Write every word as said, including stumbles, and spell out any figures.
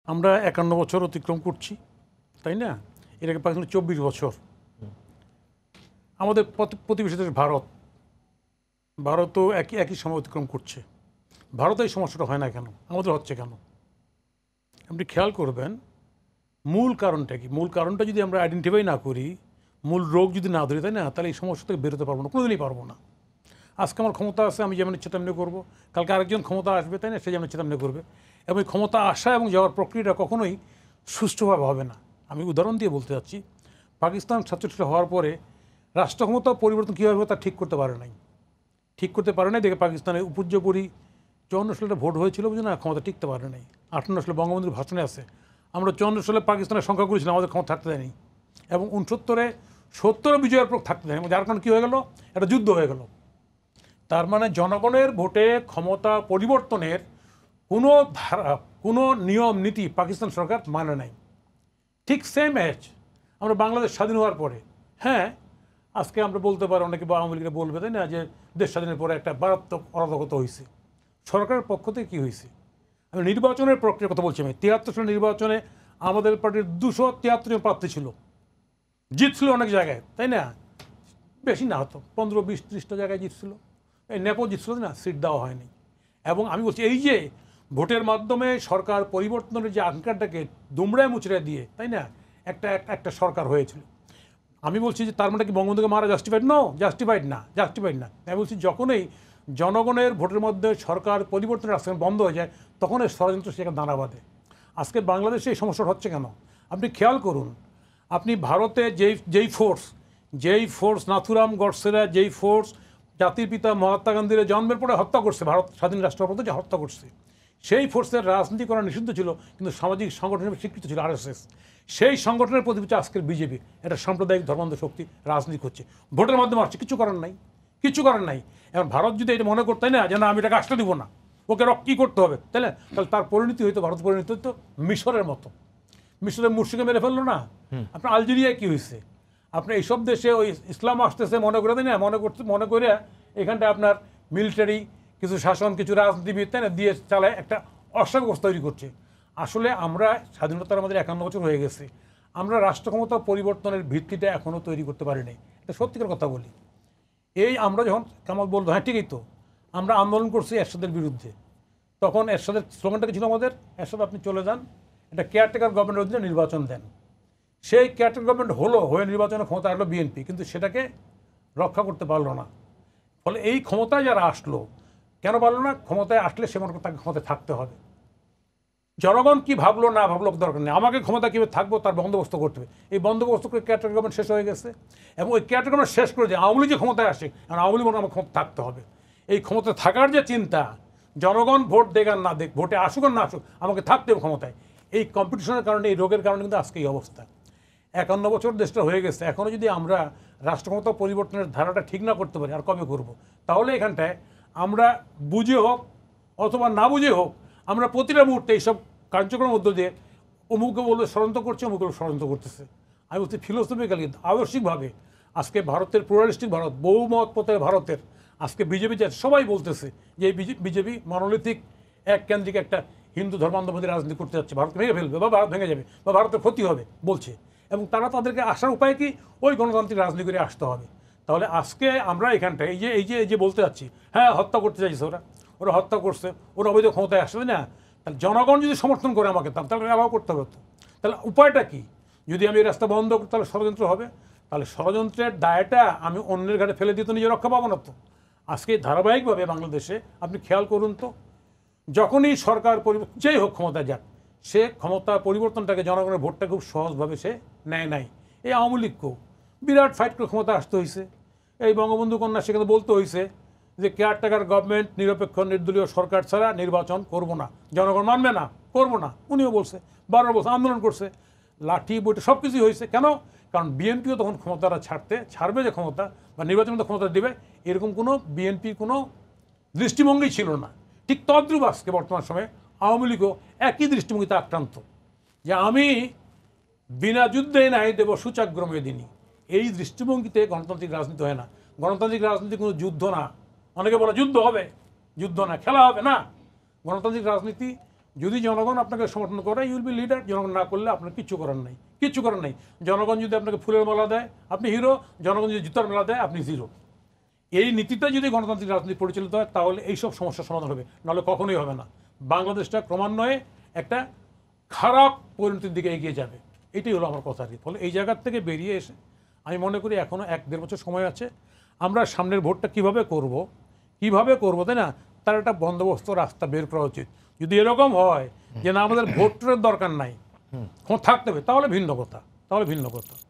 আমরা একান্ন বছর অতিক্রম করছি, তাই না? এর আগে পাকিস্তান চব্বিশ বছর। আমাদের প্রতিবেশী দেশ ভারত, ভারতও একই একই সময় অতিক্রম করছে। ভারতে এই সমস্যাটা হয় না কেন, আমাদের হচ্ছে কেন? আপনি খেয়াল করবেন মূল কারণটা কি। মূল কারণটা যদি আমরা আইডেন্টিফাই না করি, মূল রোগ যদি না ধরি, তাই না, তাহলে এই সমস্যা থেকে বেরোতে পারবো না, কোনোদিনই পারবো না। আজকে আমার ক্ষমতা আছে, আমি যেমন ইচ্ছে তেমনি করবো, কালকে আরেকজন ক্ষমতা আসবে, তাই না, সে যেমন ইচ্ছে তেমনি করবে। এবং এই ক্ষমতা আসা এবং যাওয়ার প্রক্রিয়াটা কখনোই সুষ্ঠুভাবে হবে না। আমি উদাহরণ দিয়ে বলতে চাচ্ছি, পাকিস্তান সাতচল্লিশ হওয়ার পরে রাষ্ট্র ক্ষমতা পরিবর্তন কীভাবে হবে তা ঠিক করতে পারে নাই ঠিক করতে পারে নাই দেখে পাকিস্তানের উপর্যপরি চুয়ান্ন সালে ভোট হয়েছিল বুঝে না, ক্ষমতা টিকতে পারে নাই। আটান্ন সালে বঙ্গবন্ধুর ভাষণে আছে আমরা চুয়ান্ন সালে পাকিস্তানের সংখ্যা করেছিলাম, আমাদের ক্ষমতা থাকতে দেয়নি। এবং উনসত্তরে সত্তরে বিজয়ের পর থাকতে দেয়নি, যার কারণে কী হয়ে গেল, একটা যুদ্ধ হয়ে গেল। তার মানে জনগণের ভোটে ক্ষমতা পরিবর্তনের কোনো ধারা, কোনো নিয়ম নীতি পাকিস্তান সরকার মানে নাই। ঠিক সেম এজ আমরা বাংলাদেশ স্বাধীন হওয়ার পরে, হ্যাঁ আজকে আমরা বলতে পারি, অনেকে বা আওয়ামী লীগরা বলবে, তাই না, যে দেশ স্বাধীনের পরে একটা মারাত্মক অরাজকতা হয়েছে। সরকারের পক্ষ থেকে কী হয়েছে? আমি নির্বাচনের প্রক্রিয়ার কথা বলছি। আমি তিয়াত্তর সালের নির্বাচনে আমাদের পার্টির দুশো তিয়াত্তর জন প্রার্থী ছিল, জিতছিল অনেক জায়গায়, তাই না, বেশি না হতো পনেরো বিশ ত্রিশটা জায়গায় জিতছিল। এই নেপো জিতছিল না, সিট দেওয়া হয়নি। এবং আমি বলছি এই যে ভোটের মাধ্যমে সরকার পরিবর্তনের যে আকাঙ্ক্ষাটাকে দুমড়ায় মুচড়ে দিয়ে, তাই না, একটা একটা সরকার হয়েছিল। আমি বলছি যে তার মানে কি বঙ্গবন্ধুকে মারা জাস্টিফাইড? নো, জাস্টিফাইড না, জাস্টিফাইড না। আমি বলছি যখনই জনগণের ভোটের মধ্যে সরকার পরিবর্তনের রাস্তা বন্ধ হয়ে যায়, তখন এই ষড়যন্ত্র সেখানে দানা বাঁধে। আজকে বাংলাদেশে এই সমস্যাটা হচ্ছে কেন? আপনি খেয়াল করুন, আপনি ভারতে যেই যেই ফোর্স যেই ফোর্স নাথুরাম গডসেরা যেই ফোর্স জাতির পিতা মহাত্মা গান্ধীর জন্মের পরে হত্যা করছে, ভারত স্বাধীন রাষ্ট্রপতি যে হত্যা করছে, সেই ফোর্সের রাজনীতি করা নিষিদ্ধ ছিল, কিন্তু সামাজিক সংগঠনের স্বীকৃত ছিল আরএসএস। সেই সংগঠনের প্রতি হচ্ছে আজকের বিজেপি, এটা সাম্প্রদায়িক ধর্মান্ধ শক্তি রাজনীতি করছে, ভোটের মাধ্যমে আসছে, কিছু করার নাই, কিছু করার নাই। এখন ভারত যদি এটা মনে করতে না যে না আমি এটাকে আসতে দিব না, ওকে রক কী করতে হবে, তাহলে তাহলে তার পরিণতি হইতো, ভারত পরিণতি হইতো মিশরের মতো। মিশরের মুর্শিকে মেরে ফেললো না। আপনার আলজেরিয়ায় কী হয়েছে? আপনি এইসব দেশে ওই ইসলাম আসতেছে মনে করে দেয় না, মনে করতে মনে করে এখানটা আপনার মিলিটারি কিছু শাসন, কিছু রাজনীতিবিদ, তাই না, দিয়ে চালায় একটা অস্বাভাবিক অবস্থা তৈরি করছে। আসলে আমরা স্বাধীনতার আমাদের একান্ন বছর হয়ে গেছে, আমরা রাষ্ট্র ক্ষমতা পরিবর্তনের ভিত্তিটা এখনও তৈরি করতে পারিনি। এটা সত্যিকার কথা বলি। এই আমরা যখন কামাল বলতো, হ্যাঁ ঠিকই তো, আমরা আন্দোলন করছি এরশাদের বিরুদ্ধে, তখন এরশাদের স্লোগানটা ছিল আমাদের, এরশাদ আপনি চলে যান, এটা কেয়ারটেকার গভর্নমেন্টের অধীনে নির্বাচন দেন। সেই কেয়ারটেকার গভর্নমেন্ট হলো, হয়ে নির্বাচনের ক্ষমতা আসলো বিএনপি, কিন্তু সেটাকে রক্ষা করতে পারলো না। ফলে এই ক্ষমতায় যারা আসলো, কেন পারলো না? ক্ষমতায় আসলে সে মনে করে তাকে ক্ষমতায় থাকতে হবে। জনগণ কি ভাবলো না ভাবলো দরকার নেই, আমাকে ক্ষমতা কীভাবে থাকবো তার বন্দোবস্ত করতে হবে। এই বন্দোবস্ত করে কেয়ারটেকার গভর্নমেন্ট শেষ হয়ে গেছে, এবং ওই কেয়ারটেকার গভর্নমেন্ট শেষ করে যে আওয়ামী লীগ যে ক্ষমতায় আসে, কারণ আওয়ামী লীগ মনে আমার ক্ষমতা থাকতে হবে। এই ক্ষমতা থাকার যে চিন্তা, জনগণ ভোট দেখ আর না দেখ, ভোটে আসুক আর না আসুক, আমাকে থাকতে হবে ক্ষমতায়, এই কম্পিটিশনের কারণে, এই রোগের কারণে কিন্তু আজকে এই অবস্থা। একান্ন বছর দেশটা হয়ে গেছে, এখনও যদি আমরা রাষ্ট্র ক্ষমতা পরিবর্তনের ধারাটা ঠিক না করতে পারি, আর কবে করব? তাহলে এখানটায় আমরা বুঝে হোক অথবা না বুঝে হোক, আমরা প্রতিটা মুহূর্তে এইসব কার্যক্রমের মধ্য দিয়ে অমুকে বলবে ষড়যন্ত্র করছে, অমুকে ষড়যন্ত্র করতেছে। আমি বলছি ফিলোসফিক্যালি, আদর্শিকভাবে আজকে ভারতের প্লুরালিস্টিক ভারত, বহুমত পথের ভারতের আজকে বিজেপি যে সবাই বলতেছে যে বিজেপি মনোলিথিক এক কেন্দ্রিক একটা হিন্দু ধর্মান্ধবাদী রাজনীতি করতে যাচ্ছে, ভারত ভেঙে ফেলবে বা ভারত ভেঙে যাবে বা ভারতের ক্ষতি হবে বলছে। এবং তারা তাদেরকে আসার উপায় কি? ওই গণতান্ত্রিক রাজনীতি করে আসতে হবে। তাহলে আজকে আমরা এখানটায় এই যে এই যে এই যে বলতে যাচ্ছি, হ্যাঁ হত্যা করতে চাইছে ওরা, ওরা হত্যা করছে, ওরা অবৈধ ক্ষমতায় আসবে না, তাহলে জনগণ যদি সমর্থন করে আমাকে, তাহলে ব্যবহার করতে হবে। তাহলে উপায়টা কি? যদি আমি এই রাস্তা বন্ধ করি তাহলে ষড়যন্ত্র হবে, তাহলে ষড়যন্ত্রের দায়টা আমি অন্যের ঘাটে ফেলে দিয়ে তো নিজে রক্ষা পাবো না তো। আজকে ধারাবাহিকভাবে বাংলাদেশে আপনি খেয়াল করুন তো, যখনই সরকার পরিবর্তন যেই হোক ক্ষমতা যাক, সে ক্ষমতা পরিবর্তনটাকে জনগণের ভোটটা খুব সহজভাবে সে নেয় নাই। এই আওয়ামী লীগকেও বিরাট ফাইট করে ক্ষমতা আসতে হয়েছে। এই বঙ্গবন্ধু কন্যা সেখানে বলতে হয়েছে যে কেয়ারটেকার গভর্নমেন্ট, নিরপেক্ষ নির্দলীয় সরকার ছাড়া নির্বাচন করব না, জনগণ মানবে না, করব না। উনিও বলছে, বারবার বলছে, আন্দোলন করছে, লাঠি বইটা সব কিছুই হয়েছে। কেন? কারণ বিএনপিও তখন ক্ষমতাটা ছাড়তে ছাড়বে, যে ক্ষমতা বা নির্বাচনের ক্ষমতা দেবে, এরকম কোনো বিএনপির কোনো দৃষ্টিভঙ্গি ছিল না। ঠিক তদ্রূপ আজকে বর্তমান সময়ে আওয়ামী লীগও একই দৃষ্টিভঙ্গিতে আক্রান্ত, যে আমি বিনা যুদ্ধে নাই দেব সূচাগ্রমে দিনই। এই দৃষ্টিভঙ্গিতে গণতান্ত্রিক রাজনীতি হয় না। গণতান্ত্রিক রাজনীতি কোনো যুদ্ধ না। অনেকে বলে যুদ্ধ হবে, যুদ্ধ না, খেলা হবে না। গণতান্ত্রিক রাজনীতি যদি জনগণ আপনাকে সমর্থন করে ইউল বি লিডার, জনগণ না করলে আপনার কিচ্ছু করার নাই, কিচ্ছু করার নাই। জনগণ যদি আপনাকে ফুলের মালা দেয় আপনি হিরো, জনগণ যদি জুতার মেলা দেয় আপনি জিরো। এই নীতিটা যদি গণতান্ত্রিক রাজনীতি পরিচালিত হয় তাহলে এইসব সমস্যার সমাধান হবে, নাহলে কখনোই হবে না। বাংলাদেশটা ক্রমান্বয়ে একটা খারাপ পরিণতির দিকে এগিয়ে যাবে, এটাই হলো আমার কথা আর কি। ফলে এই জায়গার থেকে বেরিয়ে এসে আমি মনে করি এখনও এক দেড় বছর সময় আছে। আমরা সামনের ভোটটা কিভাবে করব কিভাবে করব তাই না, তার একটা বন্দোবস্ত রাস্তা বের করা উচিত। যদি এরকম হয় যে না আমাদের ভোটের দরকার নাই, থাকতে হবে, তাহলে ভিন্ন কথা, তাহলে ভিন্ন কথা।